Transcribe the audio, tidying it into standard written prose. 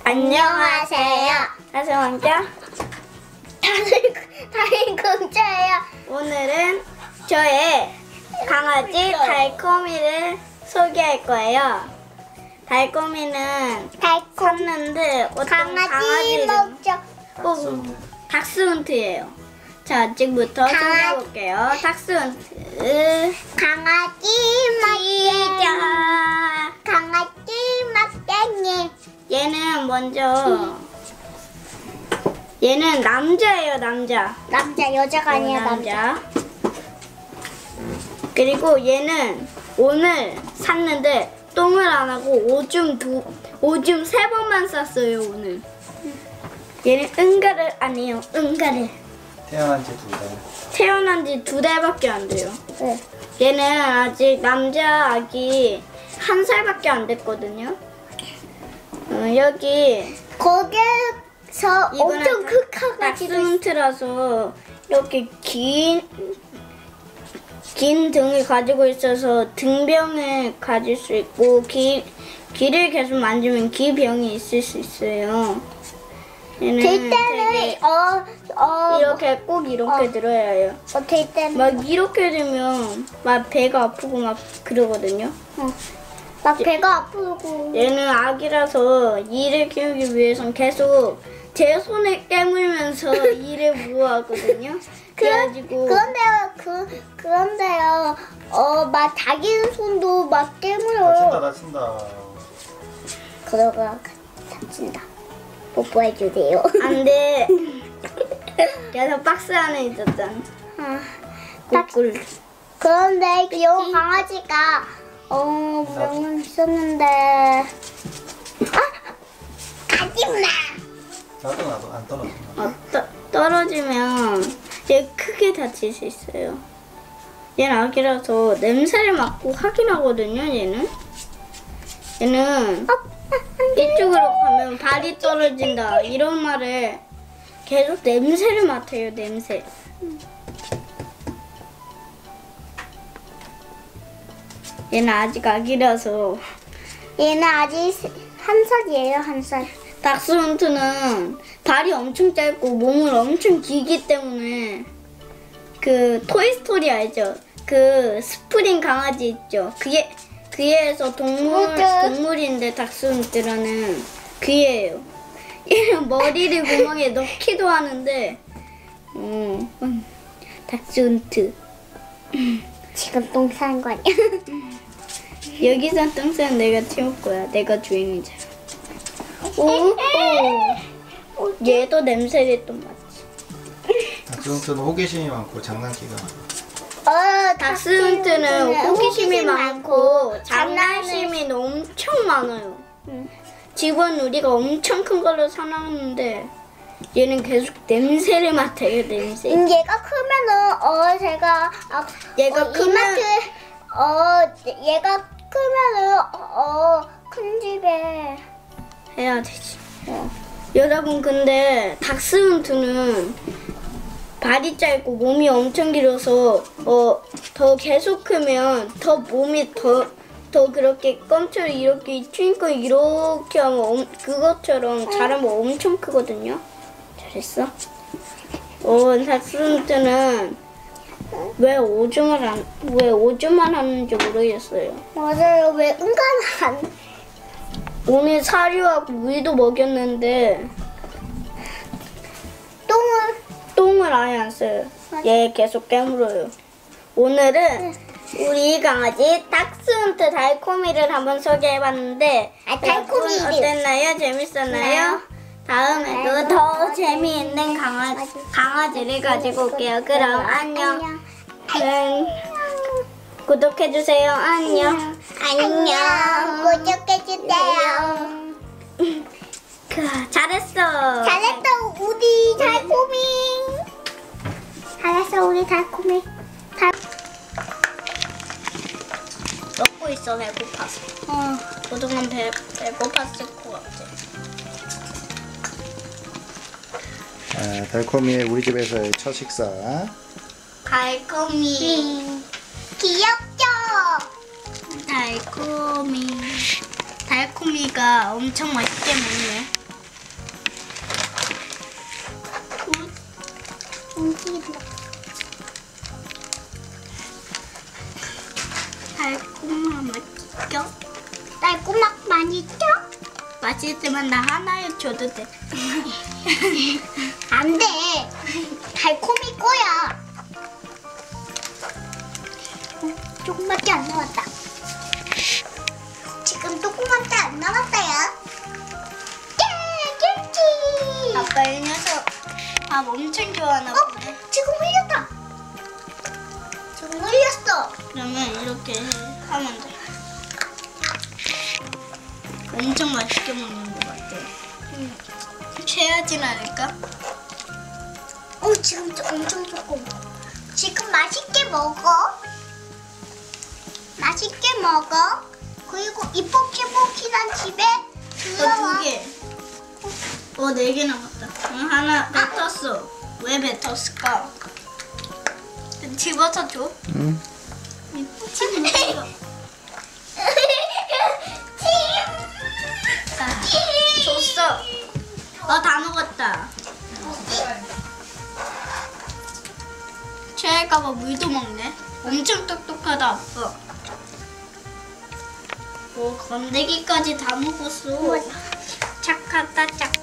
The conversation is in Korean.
안녕하세요. 다시 먼저 달콤자예요. 오늘은 저의 강아지 달콤이를 소개할 거예요. 달콤이는 샀는데 어떤 강아지 먹죠. 닥스훈트예요. 자, 아직부터 소개해볼게요. 닥스훈트. 강아지 맛쟁이. 강아지 맛쟁이. 얘는 먼저 얘는 남자예요, 남자. 남자, 여자가 아니야, 남자. 그리고 얘는 오늘 샀는데 똥을 안 하고 오줌 3번만 쌌어요, 오늘. 얘는 응가를 아니에요, 응가를. 태어난 지 2달. 태어난 지 2달밖에 안 돼요. 네. 얘는 아직 남자 아기 1살밖에 안 됐거든요. 여기 거기서 엄청 큰 강아지도 있어. 닥스훈트라서 이렇게 긴 등을 가지고 있어서 등병을 가질 수 있고 귀를 계속 만지면 귀병이 있을 수 있어요. 얘는 될 때는 되게 이렇게 꼭 이렇게 들어야 해요. 될 때는 막 이렇게 되면 막 배가 아프고 막 그러거든요. 막 배가 아프고. 얘는 아기라서 이를 키우기 위해선 계속 제 손을 깨물면서 이를 무호하거든요. 그래가지고 그런데요, 막 자기 손도 막 깨물어요. 다친다. 그러다가 다친다. 뽀뽀해주세요. 안 돼. 그래서 박스 안에 있었잖아. 꿀꿀. 그런데 귀여운 강아지가 명은 있었는데 가지마. 나도 안 떨어진다. 떨어지면 얘 크게 다칠 수 있어요. 얘는 아기라서 냄새를 맡고 확인하거든요. 얘는 이쪽으로 가면 발이 떨어진다 이런 말을 계속 냄새를 맡아요. 냄새. 얘는 아직 아기라서. 얘는 아직 1살이에요. 1살. 닥스훈트는 발이 엄청 짧고 몸을 엄청 길기 때문에 그 토이스토리 알죠? 그 스프링 강아지 있죠? 그게에서 동물인데 닥스훈트라는 그예요. 얘는 머리를 구멍에 넣기도 하는데 닥스훈트. 지금 똥 싸는 거 아니야? 여기서 똥 싸는 내가 치울 거야. 내가 주인이잖아. 오. 얘도 냄새를 또 맡지. 닥스훈트는 호기심이 많고 장난기가 많아. 닥스훈트는 호기심이 많고 장난심이 엄청 많아요. 집은 우리가 엄청 큰 걸로 사놨는데 얘는 계속 냄새를 맡아요. 냄새. 얘가 크면은 제가 얘가 크면 얘가 크면은 큰 집에 해야 되지. 여러분 근데 닥스훈트는 발이 짧고 몸이 엄청 길어서 더 계속 크면 더 몸이 더 그렇게 껌처럼 이렇게 트윙클 이렇게 하면 그것처럼 자라면 엄청 크거든요. 잘했어. 닥스훈트는 왜 오줌만 하는지 모르겠어요. 맞아요. 왜 은간 오늘 사료하고 물도 먹였는데 똥을 아예 안 써요. 얘 계속 깨물어요. 오늘은 우리 강아지 닥스훈트 달콤이를 한번 소개해봤는데 달콤이 여러분 어땠나요? 재밌었나요? 다음에도 더 재미있는 강아지를 가지고 올게요. 그럼 안녕. 구독해주세요. 안녕. 안녕. 구독해주세요. 잘했어. 잘했어 우리 달콤이. 잘했어 우리 달콤이. 먹고 있어. 배고파서. 그동안 배고팠을 것 같아. 달콤이의 우리 집에서의 첫 식사. 달콤이. 귀엽죠? 달콤이가 엄청 맛있게 먹네. 움직인다. 달콤한 맛있죠? 달콤한 맛있죠? 맛있지만 나 하나에 줘도 돼. 안 돼. 달콤일 거야. 조금밖에 안 남았다. 지금 조금밖에 안 남았어요. 예, 김치. 아빠 이 녀석 밥 엄청 좋아하나 보네. 지금 흘렸다. 지금 흘렸어. 그러면 이렇게 하면 돼. 엄청 맛있게 먹는 것 같아. 취하진 않을까? 지금 엄청 조금. 지금 맛있게 먹어. 맛있게 먹어. 그리고 이 포키포키란 집에 들어와. 2개. 4개 남았다. 하나 뱉었어. 왜 뱉었을까? 집어서 줘. 응. 집어서. 줬어. 다 먹었다. 취할까봐 물도 먹네. 엄청 똑똑하다 아빠. 건데기까지 다 먹었어. 착하다 착.